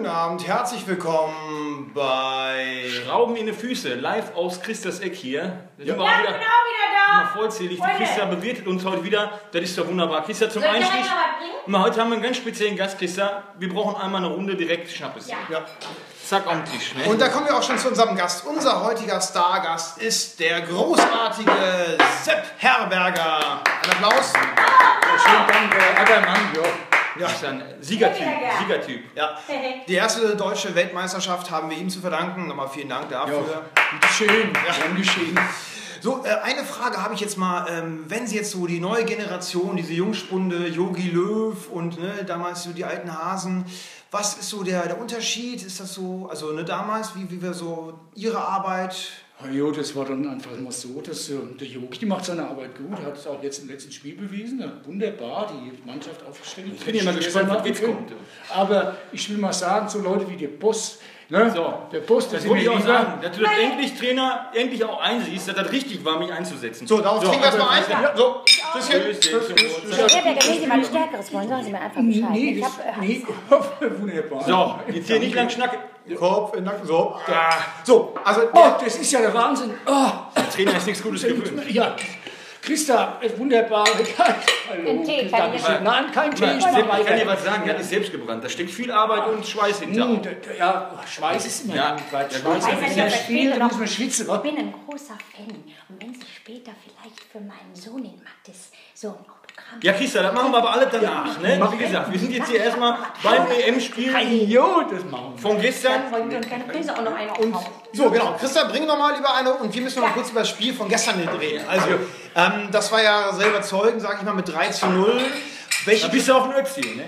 guten Abend, herzlich willkommen bei Schrauben in die Füße, live aus Christas Eck hier. Da sind wir Ja, ich bin auch wieder da. vollzählig. Freunde. Die Christa bewirtet uns heute wieder. Das ist doch wunderbar. Christa, zum Soll ich Einstieg. direkt noch was bringen? Und heute haben wir einen ganz speziellen Gast, Christa. Wir brauchen einmal eine Runde direkt Schnappes. Ja. Ja. Zack, am Tisch. Ne? Und da kommen wir auch schon zu unserem Gast. Unser heutiger Stargast ist der großartige Sepp Herberger. Ein Applaus. Schönen Dank, Ackermann. Ja, ist ein Siegertyp. Sehr gerne. Siegertyp. Ja. Die erste deutsche Weltmeisterschaft haben wir ihm zu verdanken. Nochmal vielen Dank dafür. Bitteschön, gern geschehen. So, eine Frage habe ich jetzt mal. Wenn Sie jetzt so die neue Generation, diese Jungspunde, Jogi Löw und damals so die alten Hasen, was ist so der Unterschied? Ist das so, also damals, wie wir so Ihre Arbeit... Ja, das war dann einfach immer so, dass der Jogi, die macht seine Arbeit gut, hat es auch jetzt im letzten Spiel bewiesen, hat wunderbar die Mannschaft aufgestellt. Ich bin ja mal gespannt, was jetzt kommt. Aber ich will mal sagen, so Leute wie der Boss, ne? So. Der Boss, Das wollte ich auch sagen, dass du das endlich, Trainer, endlich auch einsiehst, dass das richtig war, mich einzusetzen. So, darauf trinken wir erstmal ein. Ja. So, Tschüsschen. Herberger, wenn Sie mal Stärkeres wollen, sagen Sie mir einfach Bescheid. Nee, Ich wunderbar. So, jetzt hier nicht lang schnacken. Kopf in den Nacken, so. Ja. So, also... Oh, das ist ja der Wahnsinn. Oh, Der Trainer ist nichts Gutes gewöhnt. ja, Christa, wunderbar. Hallo, Ein Tee, Christa, kann ich Dankeschön. Nein, kein Tee. Ich kann dir was sagen, der hat ist selbst gebrannt. Da steckt viel Arbeit und Schweiß hinter. Ja, Schweiß ist immer Ja. Schweiß Ja, ist gut. weiß ja nicht, sehr ob das viel, später da muss noch- man schwitzen. Ich wa? bin ein großer Fan. Und wenn Sie später vielleicht für meinen Sohn in Mattes so ein Autogramm... Ja, Christa, das machen wir aber alle danach. Ne? Wie gesagt, wir sind jetzt hier erstmal beim EM-Spiel Jo, das machen wir. von gestern. Und keine Prise auch noch eine aufhauen. So, genau. Christa, bring noch mal lieber eine und wir müssen noch mal kurz über das Spiel von gestern reden. Also, das war ja selber Zeugen, sage ich mal, mit 3:0. Da bist du auf dem Ötzi, ne?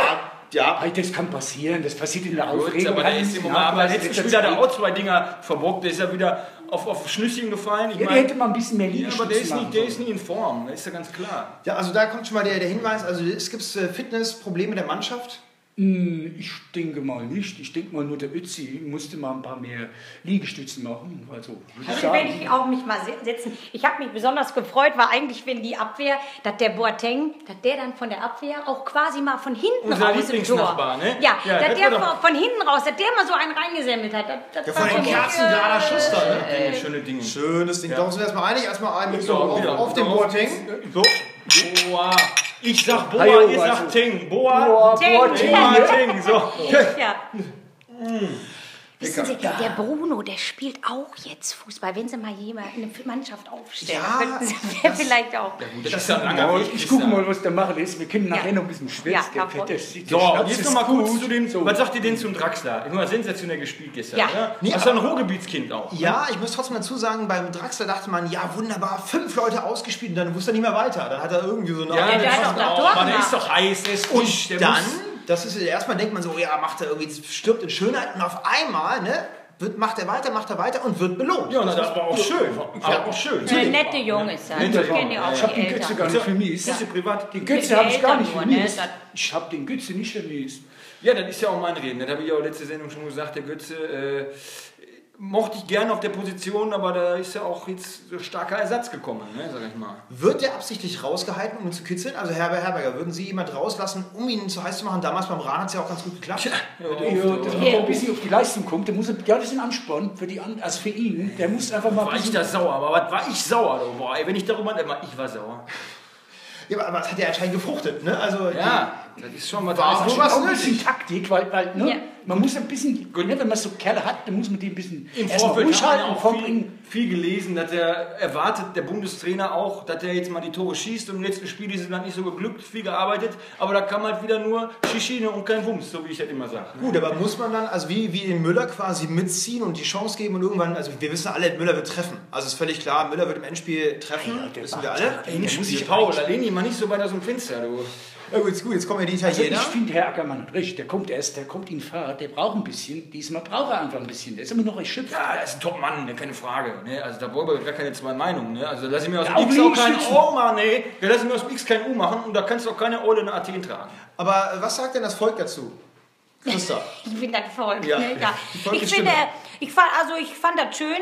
Ja. Hey, das kann passieren, das passiert in der Gut, Aufregung. aber der ist im Moment, aber letztes Spiel hat er auch 2 Dinger verbockt, der ist ja wieder auf Schnüsschen gefallen. Ich Ja, der meine, hätte mal ein bisschen mehr ja, Liegestütze aber der ist machen nicht in Form, das ist ja ganz klar. Ja, also da kommt schon mal der Hinweis, also es gibt Fitnessprobleme der Mannschaft. Ich denke mal nicht. Ich denke mal nur, der Ötzi musste mal ein paar mehr Liegestützen machen. Also, würde ich Also werde sagen. ich auch mich mal setzen. Ich habe mich besonders gefreut, war eigentlich, wenn die Abwehr, dass der Boateng, dass der dann von der Abwehr auch quasi mal von hinten Unser raus im Lieblingsnachbar, Tor. ne? Ja, Ja, dass das der war doch- von hinten raus, dass der mal so einen reingesammelt hat. Das Ja, war von den schon Kerzengerader Schuss da, ne? Schöne Dinge. Schönes Ding. Darauf sind wir erstmal einig. Erstmal ein So, auf den Boateng. So. Boah. Ich sag Boa, Hallo, ihr also- sagt Ting. Boa, Ting. Ting. So. Ja. Wissen Sie, der Bruno, der spielt auch jetzt Fußball. Wenn Sie mal jemand eine Mannschaft aufstellen, Ja, könnten Sie vielleicht auch. Das ist ja ein langer Weg. Ich gucke mal, was der macht ist. Wir können nachher noch ein bisschen schwätzen. Ja, der davon. Fette, So, der und Schnapps jetzt ist noch mal kurz gut. zu dem, So. was sagt ihr denn zum Draxler? Ich war sensationell gespielt gestern, Ja. oder? Nee, Das ist ja ein Ruhrgebietskind auch. Ja, ich muss trotzdem dazu sagen, beim Draxler dachte man, ja wunderbar, 5 Leute ausgespielt und dann wusste er nicht mehr weiter. Dann hat er irgendwie so eine... Ja, der hat doch das Tor aber der gemacht. ist doch heiß, der ist Und frisch, der dann, muss... das ist erstmal denkt man so, ja, macht er irgendwie, stirbt in Schönheit und auf einmal, ne, macht er weiter und wird belohnt. Ja, na, das war auch schön. Aber auch schön. Ein netter Junge ist er. Ich kenne ja auch Ich habe die den Götze Eltern. gar nicht vermisst. Ist ja privat. Den Götze habe ich gar nicht Eltern nur, ne? vermisst. Ich habe den Götze nicht vermisst. Ja, das ist ja auch mein Reden. Das habe ich ja auch letzte Sendung schon gesagt. Der Götze mochte ich gerne auf der Position, aber da ist ja auch jetzt so starker Ersatz gekommen, ne, sag ich mal. Wird der absichtlich rausgehalten, um ihn zu kitzeln? Also Herberger, würden Sie jemand rauslassen, um ihn zu heiß zu machen? Damals beim Rahn hat es ja auch ganz gut geklappt. Ja, dass man ein bisschen auf die Leistung kommt. Der muss, ja, das ist ein Ansporn für, also für ihn. Der muss einfach mal ein War ich bisschen... da sauer, aber was war ich sauer? Du? Boah, ey, wenn ich darüber ich war sauer. Ja, aber es hat ja anscheinend gefruchtet, ne? Also Ja, das ist schon mal War Das ist was auch ein nötig. bisschen Taktik, weil ne, Ja. man muss ein bisschen, ne, wenn man so Kerle hat, dann muss man die ein bisschen Im erst mal Vorfeld ruhig hat man halten ja und auch vorbringen. viel gelesen, dass er erwartet, der Bundestrainer auch, dass er jetzt mal die Tore schießt und im letzten Spiel ist es dann nicht so geglückt, viel gearbeitet, aber da kam halt wieder nur Schischine und kein Wumms, so wie ich das immer sage. gut, aber muss man dann, also wie den Müller quasi mitziehen und die Chance geben und irgendwann, also wir wissen alle, Müller wird treffen. Also ist völlig klar, Müller wird im Endspiel treffen, der wissen wir macht alle. ja- Der muss sich Paul, da lehn dich mal nicht so weit aus dem Fenster, du. Ja, gut, jetzt kommen ja die Also Italiener. ich finde, Herr Ackermann hat recht, der kommt in Fahrt, der braucht ein bisschen, diesmal braucht er einfach ein bisschen, der ist immer noch erschöpft. Ja, er ist ein Top-Mann, ne, keine Frage. Ne? Also da wollen wir gar keine zwei Meinungen. Ne? Also da lass ich mir aus dem Ja, X auch auch kein Liegestützen. O machen, ne? Da lass ich mir aus dem X kein U machen und da kannst du auch keine Olle in Athen tragen. Aber was sagt denn das Volk dazu? Christa. Ich bin das Volk. Ja, Ne? Ja. die Volksstimme. Ich fand das schön,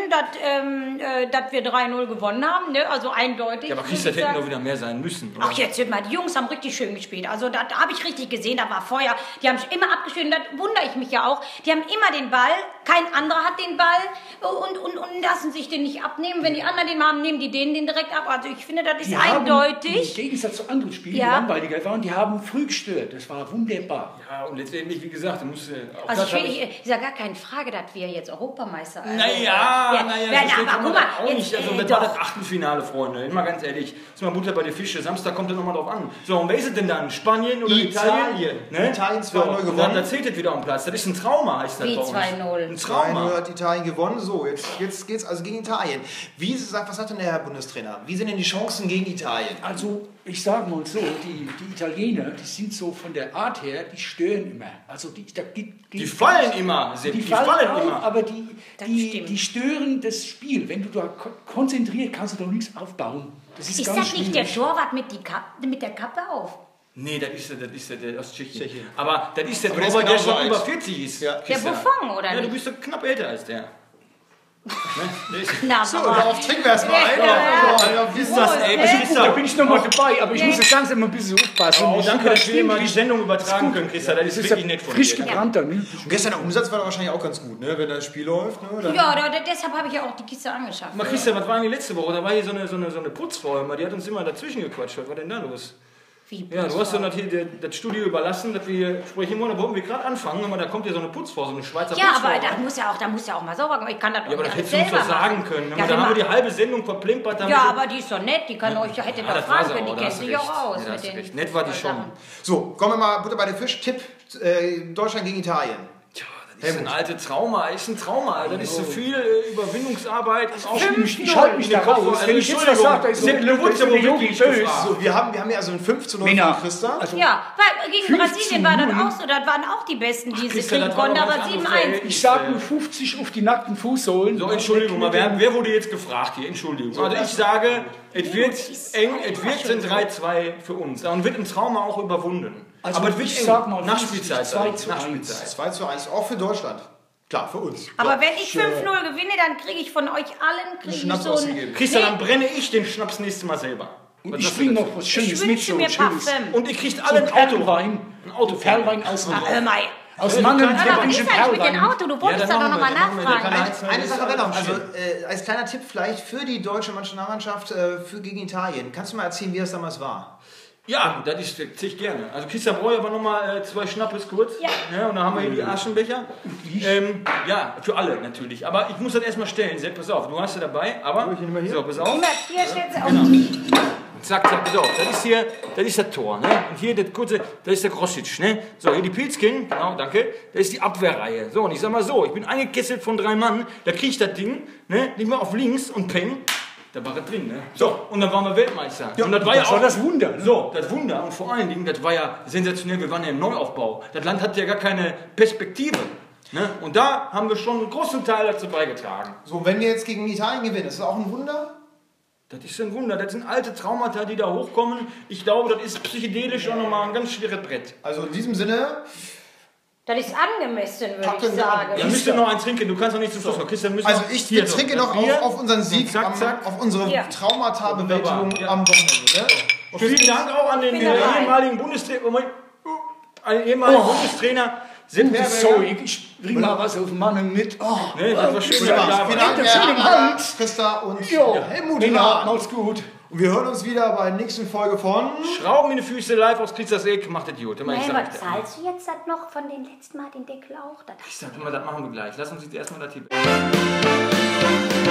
dass wir 3-0 gewonnen haben. Ne? Also eindeutig. Ja, aber muss Christa ich hätten sagen. doch wieder mehr sein müssen. Oder? Ach, jetzt hört mal, die Jungs haben richtig schön gespielt. Also, da habe ich richtig gesehen, da war Feuer. Die haben sich immer abgeschnitten, da wundere ich mich ja auch. Die haben immer den Ball, kein anderer hat den Ball und lassen sich den nicht abnehmen. Wenn die anderen den haben, nehmen die den direkt ab. Also, ich finde, das ist Die haben, eindeutig. im Gegensatz zu anderen Spielen, die Ja. langweiliger waren, die haben früh gestört. Das war wunderbar. Ja, und letztendlich, wie gesagt, du musst auch Also, das hab ist ja gar keine Frage, dass wir jetzt Europameister sind. Naja, aber guck mal, auch nicht. Also, das doch. war das Achtelfinale, Freunde. Immer ganz ehrlich. Ist mal Butter bei den Fische. Samstag kommt es nochmal drauf an. So, und wer ist es denn dann? Spanien oder Italien? Ne? Italien 2-0 so, gewonnen. Da zählt es wieder am Platz. Das ist ein Trauma, heißt das Wie bei uns. 2-0? Ein Trauma. 2-0 hat Italien gewonnen. So, jetzt geht's also gegen Italien. Was sagt denn der Herr Bundestrainer? Wie sind denn die Chancen gegen Italien? Also, ich sage mal so, die Italiener, die sind so von der Art her, die stören immer. Also, Die fallen immer, Sepp. Die Die fallen fallen auch, immer. aber Das die stimmt. stören das Spiel. Wenn du da konzentriert, kannst du doch nichts aufbauen. Das ist Ist ganz das nicht der schwierig. Torwart mit der Kappe auf? Nee, das ist der aus Tschechien. Aber das ist der Aber der ist Torwart, der genauso schon alt. über 40 ist. Ja. Der Christian. Buffon, oder Ja, du nicht? bist doch knapp älter als der. Ne? Der ist- Na, So, aber- darauf trinken wir erstmal ein. Wie ist das, ey? Da bin ich nochmal dabei, aber ich muss das Ganze immer ein bisschen aufpassen. Oh, Ich danke, dass wir überstimme mal die dich. Sendung übertragen können, Christa. Das ist wirklich nett von frisch dir. gebrannter. Ne? Und gestern der Umsatz war doch wahrscheinlich auch ganz gut, ne? Wenn das Spiel läuft. Ne? Dann Ja, deshalb habe ich ja auch die Kiste angeschafft. Mal Christian, was war denn die letzte Woche? Da war hier so eine Putzfrau immer, die hat uns immer dazwischen gequatscht. Was war denn da los? Wie Ja, du hast dann hier das Studio überlassen, dass wir hier sprechen wollen. Da wollten wir gerade anfangen, aber da kommt ja so eine Putzfrau, so eine Schweizer Ja, Putzfrau. aber da muss ja auch mal sauber gehen. Ich kann das doch Ja, aber das nicht hättest du uns selber doch sagen machen. können. Ja, Da haben wir die halbe Sendung verplempert. damit. ja, aber die ist doch nett. Die kann euch, hätte doch das war fragen sie können. auch, Die da kennt hast du sich auch recht. aus. Ja, da mit hast du den recht. Nett war die schon. Sachen. So, kommen wir mal Butter bei den Fisch. Tipp: Deutschland gegen Italien. Tja, das ist ein altes Trauma. Ist ein Trauma. Das ist so viel Überwindungsarbeit. Ich halte mich da raus. Wenn ich jetzt was sage, da ist Sepp, du wurdest aber wirklich böse. So, wir haben ja also ein 5-0 Männer. von Christa. Also, Ja, weil gegen 15 Brasilien war das Minuten. auch so. Das waren auch die Besten, die sie Christian, kriegen das war konnten. doch Aber ganz anderes 7-1. Verhältnis. ich sage nur 50 auf die nackten Fußsohlen. So, Entschuldigung, mal, wer wurde jetzt gefragt hier? Entschuldigung. Also ich sage, es wird eng, es wird sind 3-2 für uns. Und wird ein Trauma auch überwunden. Also aber es wird ich eng. sag mal, Nachspielzeit. 2-1. Nachspielzeit. 2-1, auch für Deutschland. Klar, für uns. Aber wenn ich 5-0 gewinne, dann kriege ich von euch allen Schnaps so ein... ausgegeben. Christian, dann brenne ich den Schnaps nächstes Mal selber. Und Was ich sagst du bringe dazu? noch was Ich Schönes mit. wünsche So mir ein schönes Parfüm. Und ihr kriegt so alle ein ein Auto. Perlwein. Ein Auto. Perlwein aus Hör mal. Aus Mannheim Aber bringe was ich ist ein eigentlich mit dem Perlwein. Auto? Du wolltest Ja, da dann doch nochmal machen wir, dann machen wir. nachfragen. Eine Sache wäre noch, also Schön. als kleiner Tipp vielleicht für die deutsche Nationalmannschaft gegen Italien. Kannst du mal erzählen, wie das damals war? Ja, das ist ich gerne. Also Christian braucht aber nochmal 2 Schnappes kurz. Ja. Und dann haben wir hier die Aschenbecher. Ja, für alle natürlich. Aber ich muss das erstmal stellen. Sepp, pass auf, du hast sie dabei. Aber, so, pass auf. Hier steht sie auf. Zack, zack, pass auf. Das ist das Tor. Ne? Und hier das kurze, das ist der Grosic. Ne? So, hier die Pilzkin, genau, danke. Das ist die Abwehrreihe. So, und ich sag mal so, ich bin eingekesselt von 3 Mann. Da krieg ich das Ding, ne? Nicht mal auf links und peng. Da war er drin, ne? So, und dann waren wir Weltmeister. Ja, und das war ja Das auch war das Wunder. Ne? so, das Wunder und vor allen Dingen, das war ja sensationell, wir waren ja im Neuaufbau. Das Land hat ja gar keine Perspektive. Ne? Und da haben wir schon einen großen Teil dazu beigetragen. So, wenn wir jetzt gegen Italien gewinnen, ist das auch ein Wunder? Das ist ein Wunder, das sind alte Traumata, die da hochkommen. Ich glaube, das ist psychedelisch auch nochmal ein ganz schweres Brett. Also in diesem Sinne, Das ist angemessen, würde Packen ich wir an. sagen. Ja, müsst ihr noch eins trinken, du kannst doch nicht zum Schluss kommen. Christian, müssen also noch- ich hier trinke so, noch das Bier. auf unseren Sieg, Zack, zack. auf unsere Ja. Traumata-Bewältigung Wunderbar, ja. am Wochenende. Ne? Vielen Dank auch an den bin dabei. ehemaligen Bundestrainer. Sepp Herberger. Sorry, ich bring mal was auf Mannheim mit. Oh, Ne, das war schön, Wunderbar. dass ihr da Vielen wart. Dank, Schön im Herr Hand. Christa und jo, Helmut Männer, Hahn. macht's gut. Und wir hören uns wieder bei der nächsten Folge von... Schrauben in die Füße live aus Christas Eck, macht das gut. Immer ich Nee, sag was dir. zahlst du jetzt das noch von den letzten Mal den Deckel auch? Das Ich sag immer, das machen wir gleich. Lass uns jetzt erstmal das hier.